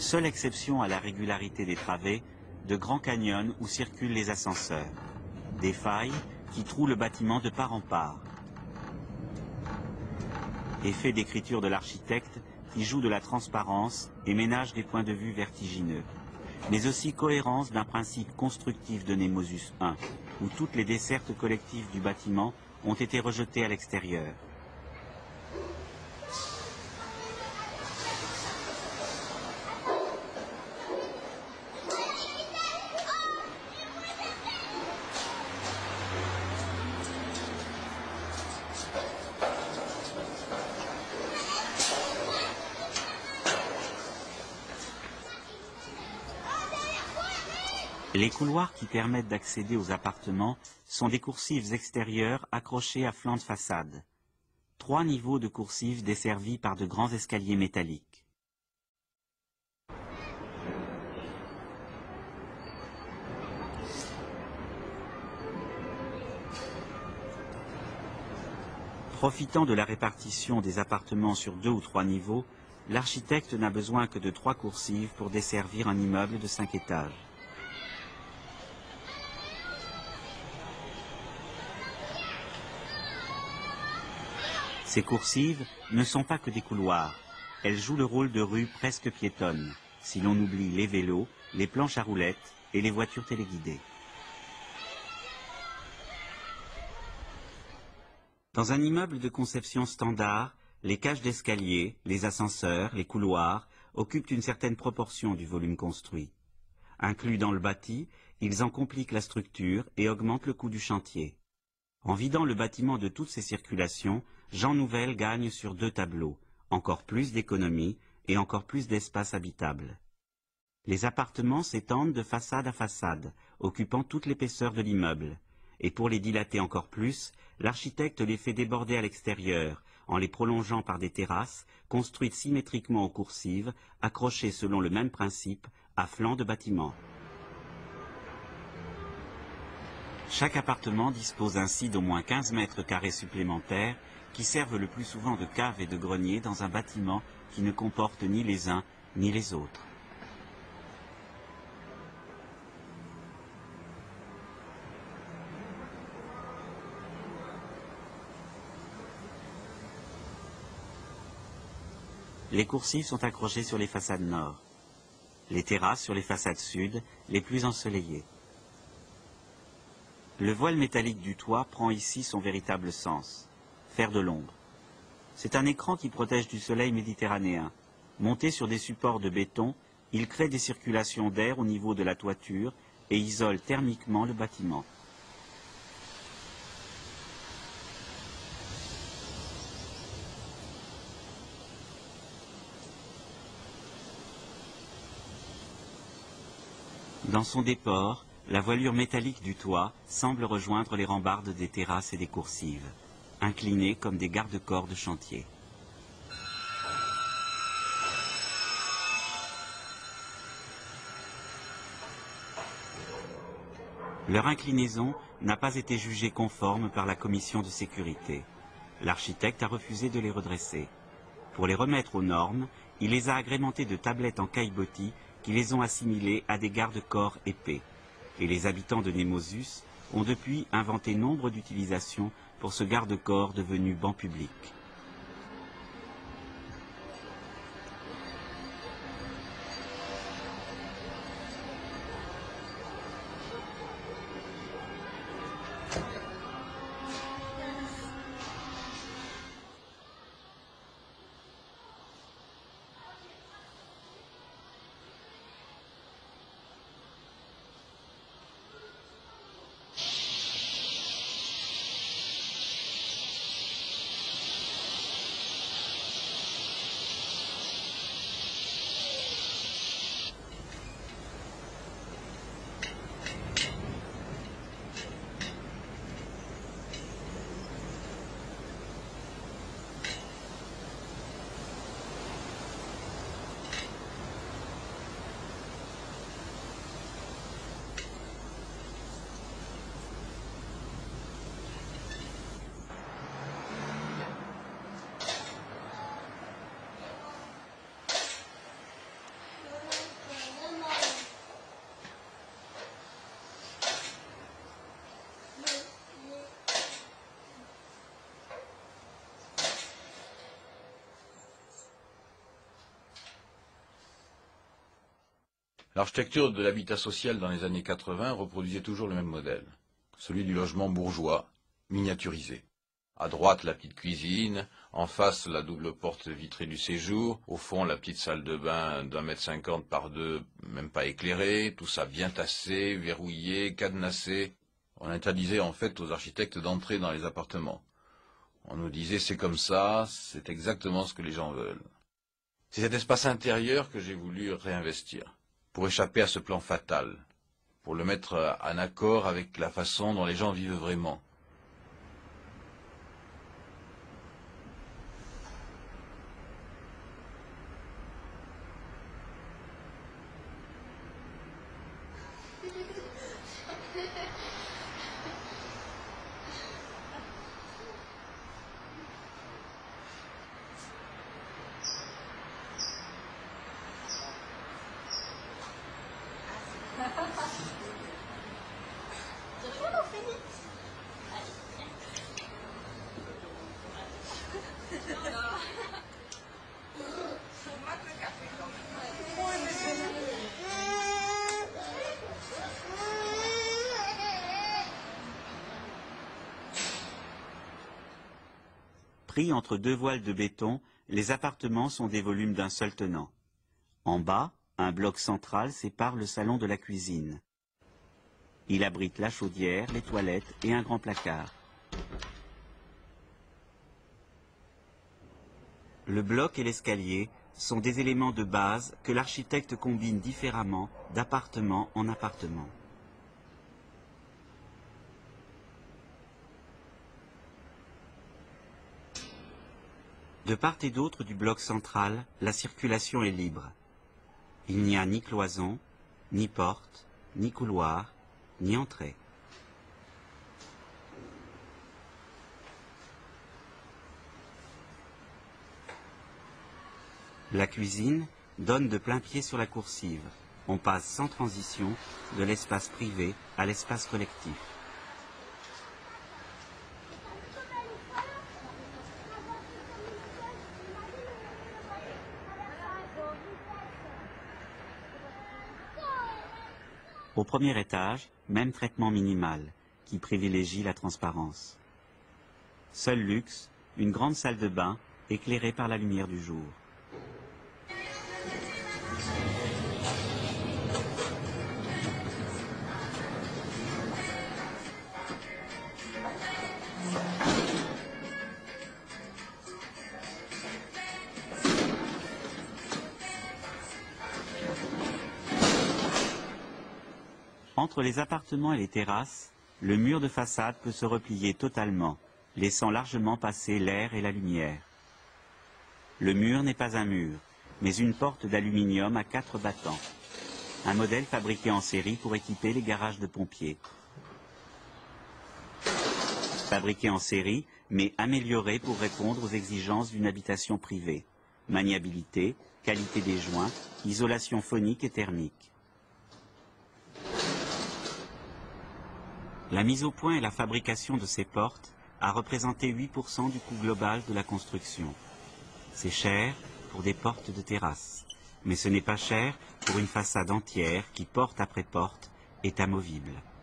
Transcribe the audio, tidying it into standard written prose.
Seule exception à la régularité des travées, de grands canyons où circulent les ascenseurs. Des failles qui trouent le bâtiment de part en part. Effet d'écriture de l'architecte qui joue de la transparence et ménage des points de vue vertigineux. Mais aussi cohérence d'un principe constructif de Nemosus I, où toutes les dessertes collectives du bâtiment ont été rejetées à l'extérieur. Les couloirs qui permettent d'accéder aux appartements sont des coursives extérieures accrochées à flanc de façade. 3 niveaux de coursives desservis par de grands escaliers métalliques. Profitant de la répartition des appartements sur 2 ou 3 niveaux, l'architecte n'a besoin que de 3 coursives pour desservir un immeuble de 5 étages. Ces coursives ne sont pas que des couloirs. Elles jouent le rôle de rues presque piétonnes, si l'on oublie les vélos, les planches à roulettes et les voitures téléguidées. Dans un immeuble de conception standard, les cages d'escalier, les ascenseurs, les couloirs occupent une certaine proportion du volume construit. Inclus dans le bâti, ils en compliquent la structure et augmentent le coût du chantier. En vidant le bâtiment de toutes ses circulations, Jean Nouvel gagne sur 2 tableaux, encore plus d'économie et encore plus d'espace habitable. Les appartements s'étendent de façade à façade, occupant toute l'épaisseur de l'immeuble, et pour les dilater encore plus, l'architecte les fait déborder à l'extérieur, en les prolongeant par des terrasses, construites symétriquement aux coursives, accrochées selon le même principe, à flanc de bâtiment. Chaque appartement dispose ainsi d'au moins 15 mètres carrés supplémentaires qui servent le plus souvent de cave et de grenier dans un bâtiment qui ne comporte ni les uns ni les autres. Les coursives sont accrochées sur les façades nord, les terrasses sur les façades sud, les plus ensoleillées. Le voile métallique du toit prend ici son véritable sens, faire de l'ombre. C'est un écran qui protège du soleil méditerranéen. Monté sur des supports de béton, il crée des circulations d'air au niveau de la toiture et isole thermiquement le bâtiment. Dans son déport, la voilure métallique du toit semble rejoindre les rambardes des terrasses et des coursives, inclinées comme des garde-corps de chantier. Leur inclinaison n'a pas été jugée conforme par la commission de sécurité. L'architecte a refusé de les redresser. Pour les remettre aux normes, il les a agrémentés de tablettes en caillebotis qui les ont assimilés à des garde-corps épais. Et les habitants de Nemosus ont depuis inventé nombre d'utilisations pour ce garde-corps devenu banc public. L'architecture de l'habitat social dans les années 80 reproduisait toujours le même modèle, celui du logement bourgeois, miniaturisé. À droite, la petite cuisine, en face, la double porte vitrée du séjour, au fond, la petite salle de bain d'1,50 m par 2, même pas éclairée, tout ça bien tassé, verrouillé, cadenassé. On interdisait en fait aux architectes d'entrer dans les appartements. On nous disait c'est comme ça, c'est exactement ce que les gens veulent. C'est cet espace intérieur que j'ai voulu réinvestir, pour échapper à ce plan fatal, pour le mettre en accord avec la façon dont les gens vivent vraiment. Pris entre deux voiles de béton, les appartements sont des volumes d'un seul tenant. En bas, un bloc central sépare le salon de la cuisine. Il abrite la chaudière, les toilettes et un grand placard. Le bloc et l'escalier sont des éléments de base que l'architecte combine différemment d'appartement en appartement. De part et d'autre du bloc central, la circulation est libre. Il n'y a ni cloison, ni porte, ni couloir, ni entrée. La cuisine donne de plein pied sur la coursive. On passe sans transition de l'espace privé à l'espace collectif. Au premier étage, même traitement minimal, qui privilégie la transparence. Seul luxe, une grande salle de bain éclairée par la lumière du jour. Entre les appartements et les terrasses, le mur de façade peut se replier totalement, laissant largement passer l'air et la lumière. Le mur n'est pas un mur, mais une porte d'aluminium à 4 battants. Un modèle fabriqué en série pour équiper les garages de pompiers. Fabriqué en série, mais amélioré pour répondre aux exigences d'une habitation privée. Maniabilité, qualité des joints, isolation phonique et thermique. La mise au point et la fabrication de ces portes a représenté 8% du coût global de la construction. C'est cher pour des portes de terrasse, mais ce n'est pas cher pour une façade entière qui, porte après porte, est amovible.